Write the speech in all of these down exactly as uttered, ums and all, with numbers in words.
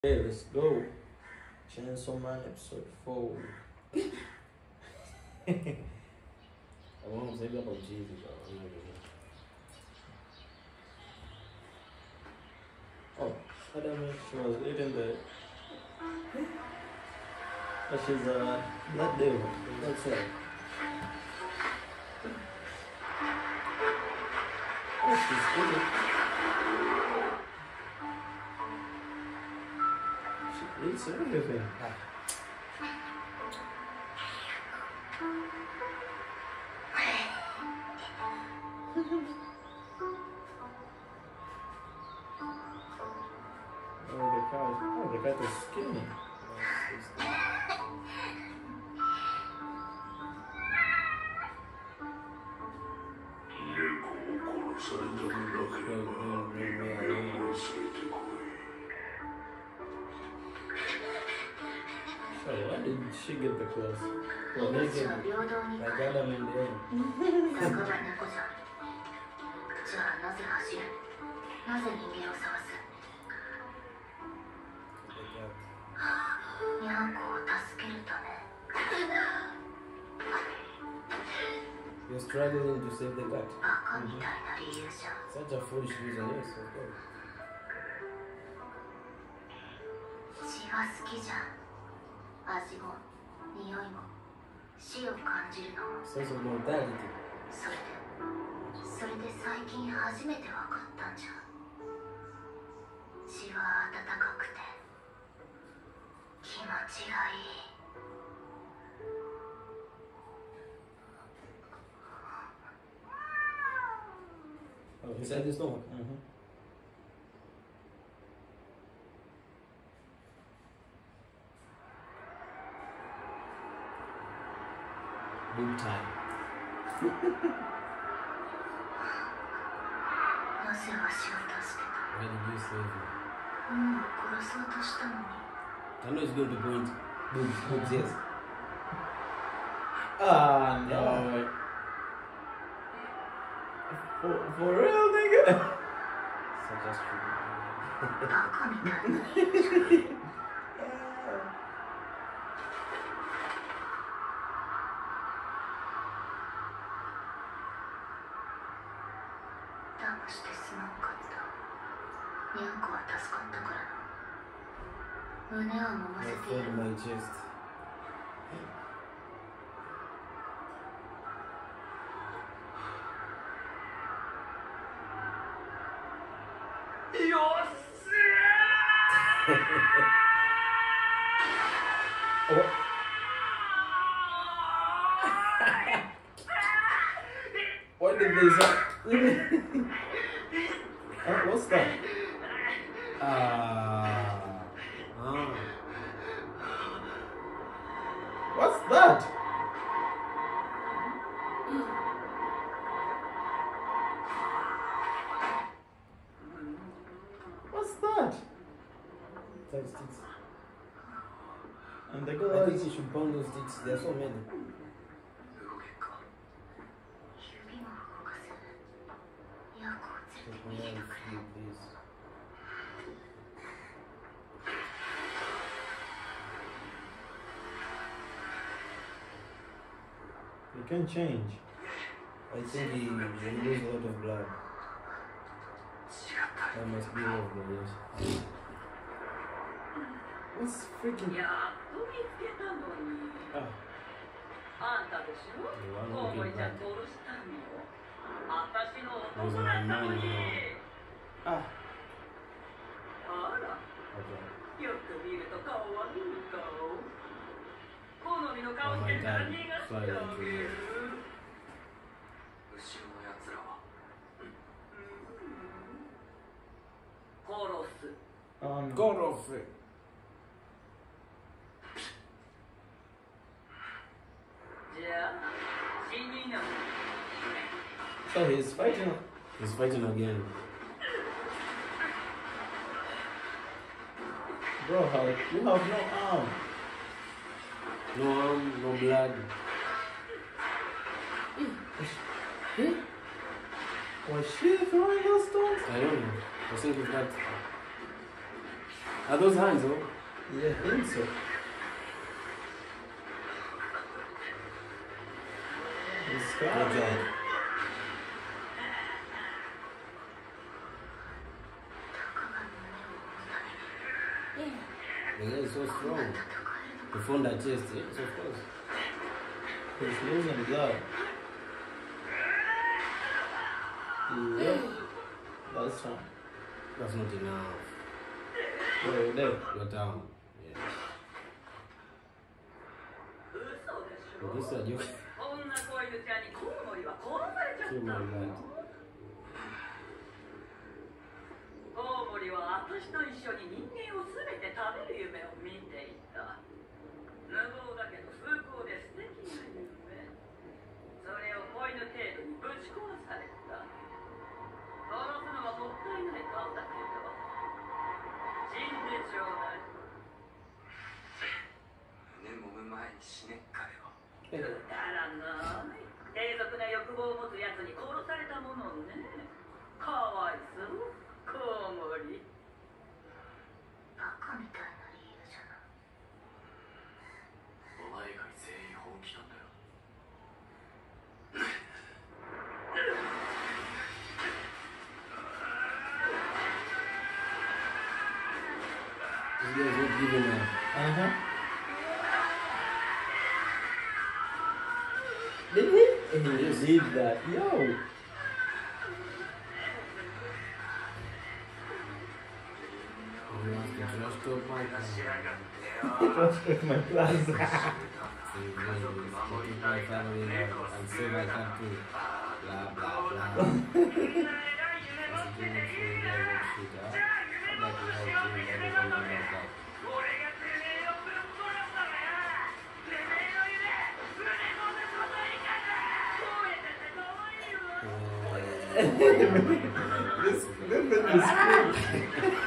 Hey, let's go. Chainsaw Man episode four. Vamos a ir a por Jesus. Oh, I didn't make sure I was eating the. Oh, she's a black devil. That's it. Oh, she's eating. She eats everything. Oh, the cat. Oh, the cat is skinny. So why did she get the clothes? Well, they get I got them in the end. 仲間猫じゃ。じゃあなぜ走る？なぜ人間を探す？にゃんこを助けるため。 You're struggling to save the cat. バカみたいな理由じゃん。 Such a foolish reason, yes, of course. 血が好きじゃん。味も匂いも死を感じるのも。 Sense of mortality. それでそれで最近初めて分かったんじゃ。血は温かくて気持ちがいい。 Oh, inside the stomach. Mm-hmm. Big time. なぜ足を助けた？ Why did you save him? もう殺そうとしたのに。 I know it's going to point. Boobs, boobs, yes. Ah, no. For, for real, nigga? Such a stupid. バカみたいな理由じゃん。 騙してすまんかった。にゃんこは助かったからな。胸を揉ま I せてい felt る。 my chest. よっしゃー What did they say? Oh, what's that? Ah. Ah. What's that? What's that? Five sticks. And the I girl think is... you should burn those sticks. There are so many. 動けっか。指も動かせ。にゃんこを全 Take 部 my 入れて hand くれ。 free, please. You can change. I think he will lose a lot of blood. That must be one of the yes. What's freaking... やっと見つけたのに。 Ah, あんたでしょ The one コウ who モリ came ちゃん back. 殺したの。私の Was 男 my だった man, の you に。 know. ah. あら、 Okay. よく見ると可愛い顔。好みの Oh 顔し my てから god. 逃がしてあ Sorry, げ I'm る。 too 後ろのやつらは殺す。 Um, God of it. じゃあ、死にな。 so he's fighting... He's fighting again. Bro, Hulk, you have no arm. No arm, no blood. Was she throwing those stones? I don't know. I think we've got. Are those hands, oh? Yeah, I think so. It's Good fine. job. The guy is so strong. To fold that chest, yes, of course. He's losing blood. Yep. That's fine. That's not enough. Yeah, you're dead. You're down. Yes. 嘘でし But ょ this one, you こんな子犬ちゃんにコウモリは殺されちゃっ kill た my の blood. コウモリは私と一緒に人間を全て食べる夢を見ていた。無謀だけど崇高で素敵な夢。それを子犬程度にぶち壊された。殺すのはもったいない顔だけど死んでちょうだい。 胸揉む前に死ねっかよ。 くだらない。低俗な欲望を持つやつに殺されたものね。かわいそう、コウモリ。 バカみたいな理由じゃない。 お前以外全員本気なんだよ。 This guy is not giving up. Uh huh. Did he? He did that. Yo. He wants to trash talk my car. Just with my plaza. He really is taking my family now and say my car too. Blah, blah, blah. What's he doing for you guys and shit, huh? I'm not gonna help you guys and all that. this movement is great.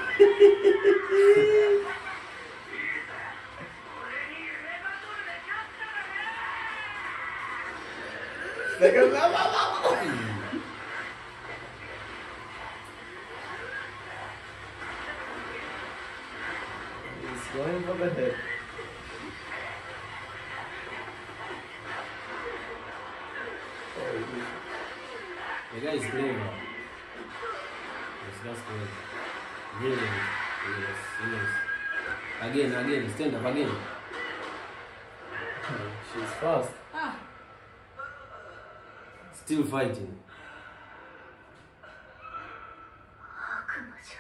Like a la la la la. He's going for the head. Oh, The guy is clever. Yes, that's good. Really, yes, yes. Again, again, stand up again. she's fast. Still fighting. 悪魔じ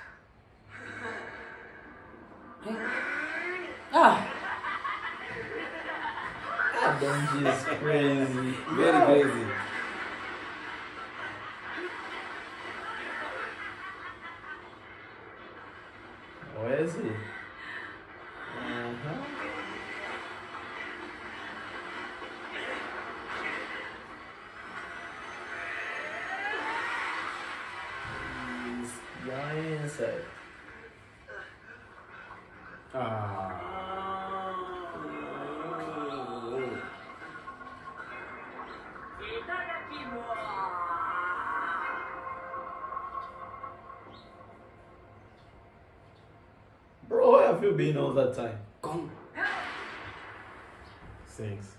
ゃ。 Ah! Benji is crazy. Very crazy. Where is he? Uh-huh. He's going inside. Ah. いただきます。 Bro, where have you been all that time? Come. Thanks.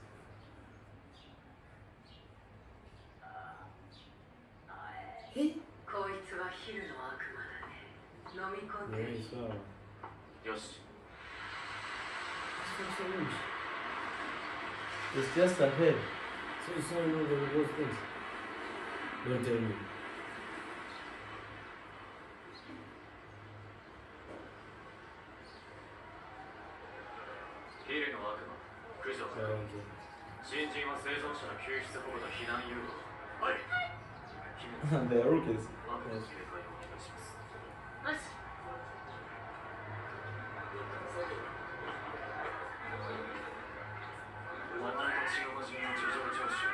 こいつはヒルの悪魔だね。飲み込んで Very slow. よし。 So, so much. It's just a head. So, so no, the those things. Don't tell me. ヒルの悪魔、駆除。 So, okay. 新人は生存者の救出保護と避難誘導。はい。姫の They're rookies. 悪魔の警戒をお願いします。 よし。 お前と血の魔人の事情聴取。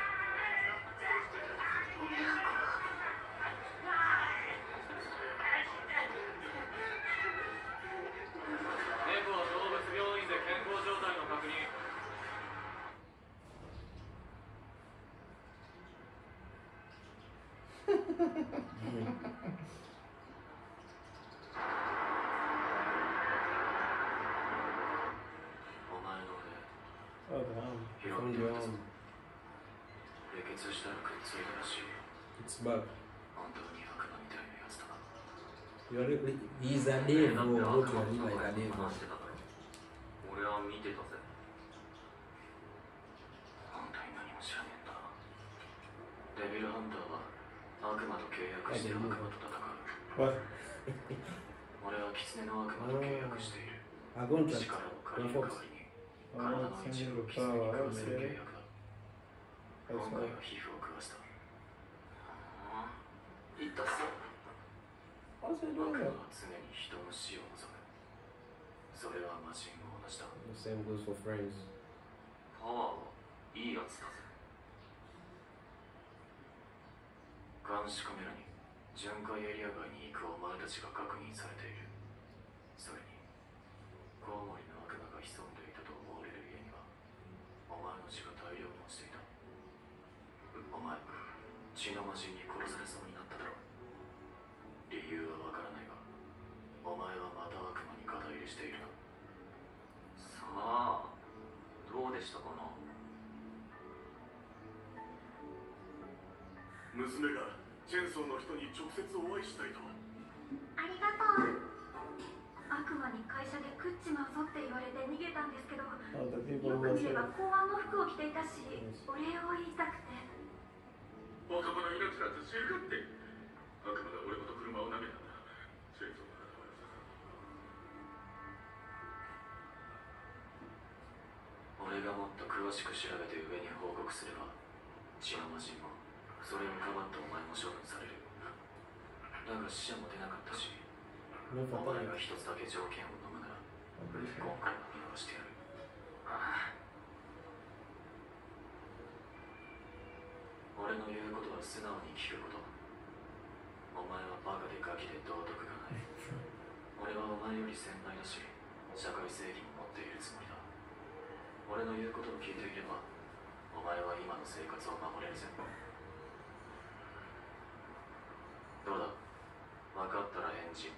猫は動物病院で健康状態の確認。 Mm. Oh, damn. 拾っ Found て your おいたぞ own. 冷血したらくっついたらしい。 It's bug. 本当に悪魔みたいなやつだな。 You're re- he's a devil. だって Look 悪魔 at の him 名 like 前 a 話 devil. してただろ。俺は見てたぜ。 本当に何も知らねえんだ。デビルハンターは悪魔と契約して悪魔と戦う。 What? 俺は狐の悪魔と契約している。 A contract. 力を借りる代わりに Oh, 体の it's 一 in 部を the 狐に power. 食わせる Okay. 契約だ。 That's 今回 all. は皮膚を食わせた。痛そう。 What's he 悪 doing 魔 there? は常に人の死を望む。それは魔人も同じだ。 The same goes for friends. パワーはいいやつだぜ。 監視カメラに巡回エリア外に行くお前たちが確認されている。それにコウモリの悪魔が潜んでいたと思われる家にはお前の血が大量に落ちていた。お前血の魔人に殺されそうになっただろう。理由はわからないがお前はまた悪魔に肩入れしているな。 さあ、どうでしたかな。 娘がチェンソーの人に直接お会いしたいと。 ありがとう。悪魔に会社で食っちまうぞって言われて逃げたんですけど、 Oh, the よ people く who 見れ said ば公安の服を着ていたし、お礼を言いたくて。 男の命なんて知るかって。悪魔が俺ごと車を投げたんだ。チェンソーの仲間さ。俺がもっと詳しく調べて上に報告すれば血の魔人もそれをかばったお前も処分される。だが死者も出なかったし、 No お for 前 time. が一つだけ条件を飲むなら Okay. 今回は見逃してやる。俺の言うことは素直に聞くこと。お前はバカでガキで道徳がない。俺はお前より先輩だし社会正義も持っているつもりだ。俺の言うことを聞いていればお前は今の生活を守れるぜ。どうだ、分かったら返事。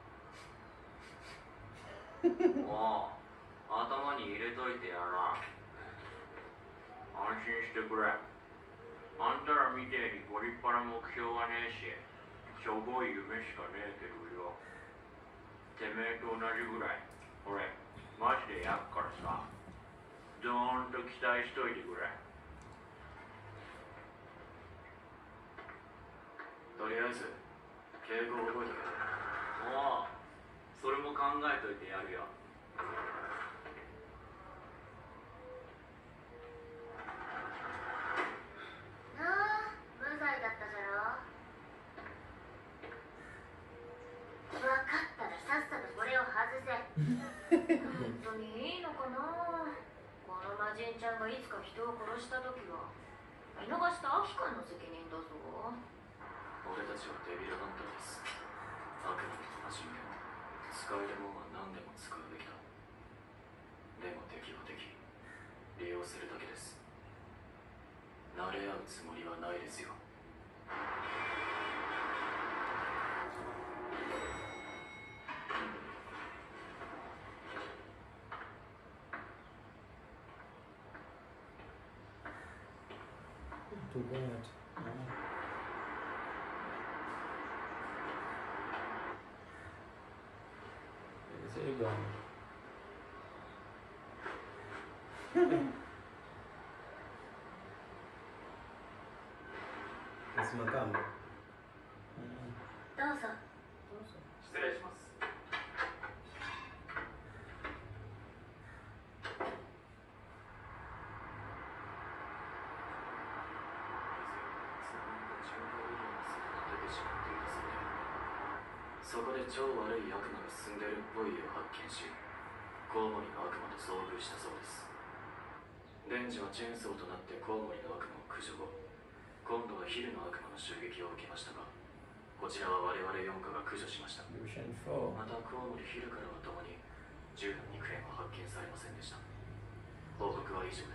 もう頭に入れといてやな。安心してくれ。あんたらみてえにご立派な目標はねえし、しょぼい夢しかねえけどよ。てめえと同じぐらい俺マジでやっからさ、どーんと期待しといてくれ。 とりあえず敬語を覚えてくれ。 もうそれも考えといてやるよ。 なあ、無罪だったじゃろ。分かったらさっさとこれを外せ。本当にいいのかな。この魔人ちゃんがいつか人を殺した時は見逃したアキカンの責任だぞ。 俺たちはデビルハンターです。悪魔の魔人でも使えるもんは何でも使うべきだ。でも敵は敵、利用するだけです。慣れ合うつもりはないですよ。 Too bad. Is it gone? It's Makam. どうぞ。 失礼します。そこで超悪い悪魔が住んでるっぽい家を発見し、コウモリの悪魔と遭遇したそうです。デンジはチェーンソーとなってコウモリの悪魔を駆除後、今度はヒルの悪魔の襲撃を受けましたが、こちらは我々よんかが駆除しました。 Division four. またコウモリヒルからはともに銃の肉片は発見されませんでした。報告は以上です。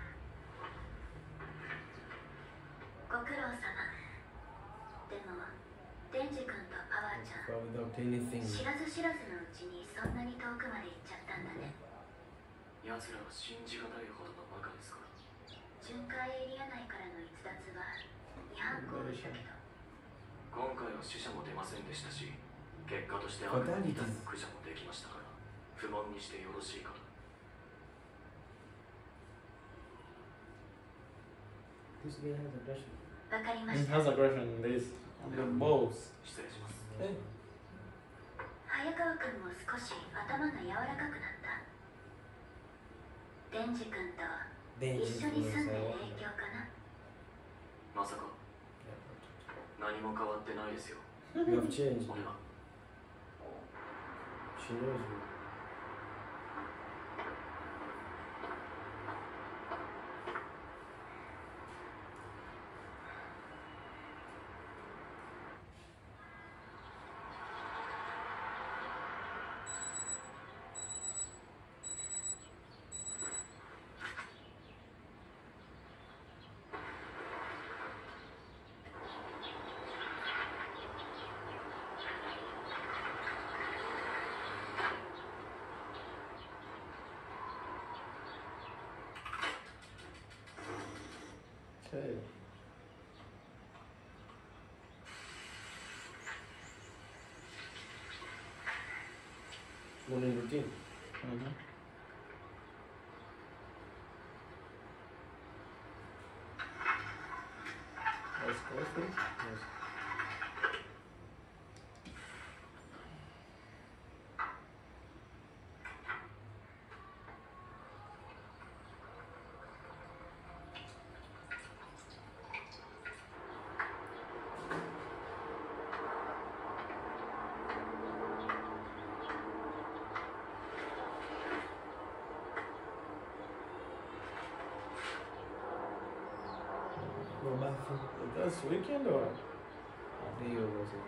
ご苦労様。でもデンジ君とパワーちゃん、 Without anything. 知らず知らずのうちにそんなに遠くまで行っちゃったんだね。 い奴らは信じがたいほどのバカですから。 巡回エリア内からの逸脱は違反行為だけど、 今回は死者も出ませんでしたし、結果として悪魔みたいな駆除もできましたから、不問にしてよろしいかと。 This guy has aggression. わかりま He した。 has aggression in this. The balls. 失礼します。 Eh? 早川君も少し頭が柔らかくなった。デンジ君と一緒に住んでる影響かな。 まさか何も変わってないですよ。 You have changed. 俺は She knows you. Okay. Morning routine. Mm-hmm. That's coffee. Yes. No bathroom. That's weekend or? Day over, so.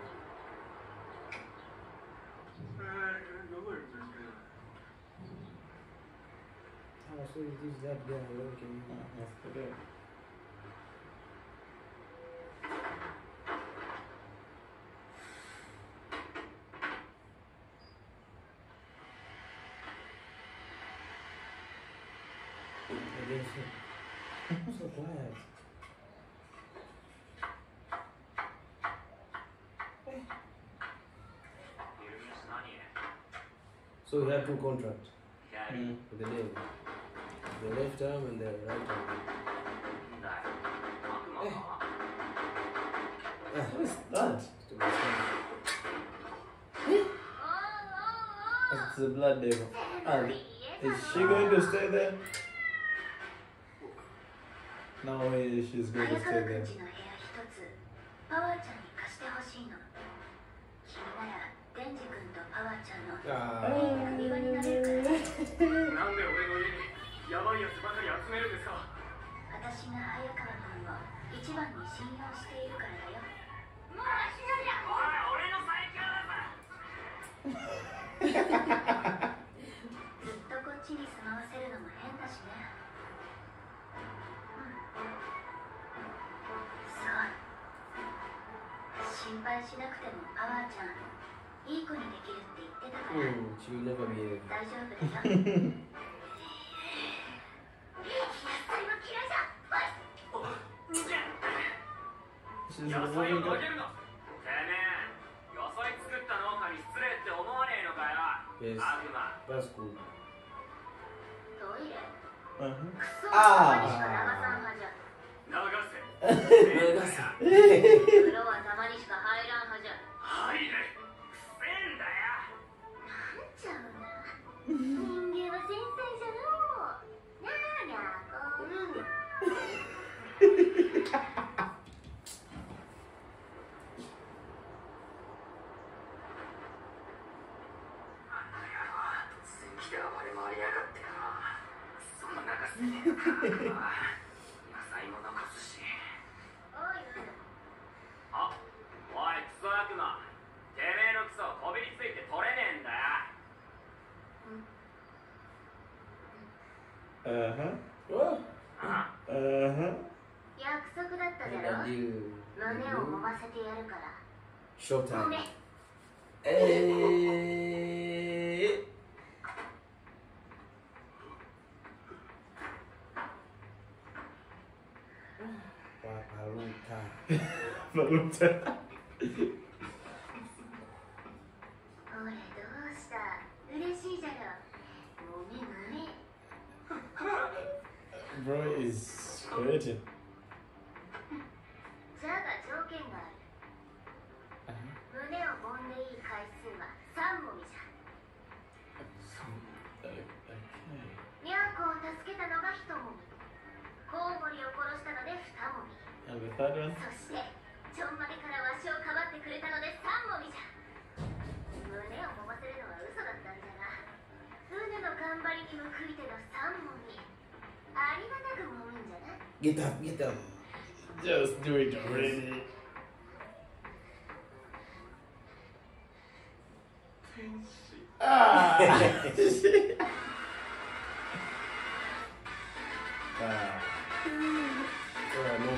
How so is this that guy working? That's today. I guess so. So quiet. So we have two contracts Mm. with the name. The left arm and the right arm. Ah, What is that? to be smart. It's the blood devil. And is she going to stay there? No way she's going 早 to 川 stay 君 there. ちの部屋一つパワーちゃんに貸してほしいの。君ならデンジ君とパワーちゃんの Ah. いい首輪になれるから。 なんで俺の家にヤバいやつばかり集めるんですか。 私が早川君を一番に信用しているからだよ。 おい、俺の最強だぞ。 ずっとこっちに住まわせるのも変だしね。うんそう。心配しなくてもパワーちゃんいい子にできるって言ってたから Hmm, she will never be a 大丈夫だよ。野菜も嫌いじゃ。 She's 野菜を removing あ her. げるな。てめえ、野菜作った農家に失礼って思わねえのかよ。 Yes. 悪魔。 That's cool. トイレ Uh-huh. クソたまにしか流さんはじゃ。 流せ。 風呂はたまにしか入らんはじゃ。 入れ。くせえんだよ。 なんちゃうな。人間は繊細じゃのう。なあにゃこう。 突然来て暴れ回りやがってな。そんな中捨てねえのか。野菜も残すし。 おいあ、おいクソ悪魔。てめえのクソこびりついて取れねえんだよ。 Uh-huh. Oh, あ Uh-huh. 約束だったじゃ and ろ。 a deal. 胸を揉ませてやるから。 Showtime. ごめん。 Hey. ロンタバロンちゃん。 ほらどうした嬉しいじゃろ。ごめんごめん。 Bro is hurting. じゃが条件がある。胸を揉んでいい回数はさんもみじゃ。 Okay. ニャーコを助けたのがひともみ、コウモリを殺したのでふたもみ、 And the third one? そしてちょんまげからわしをかばってくれたのでさんもみじゃ。胸を揉ませるのは嘘だったんじゃが、船の頑張りに報いてのさんもみ、ありがたく揉むんじゃな。 Get up, get up. Just do it already. 天使 Ah! ah. Oh, no.